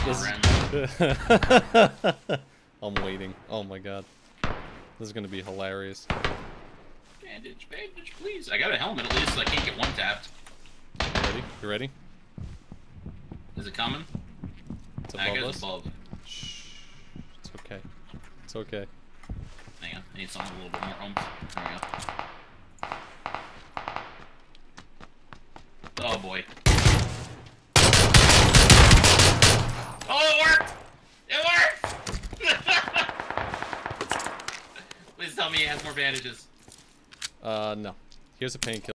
I'm waiting. Oh my god. This is gonna be hilarious. Bandage, bandage, please. I got a helmet at least, so I can't get one tapped. You ready? You ready? Is it coming? It's above us. Above. Shh. It's okay. It's okay. Hang on, I need something a little bit more oomph. There we go. Oh boy. Oh, it worked! It worked! Please tell me he has more bandages. No. Here's a painkiller.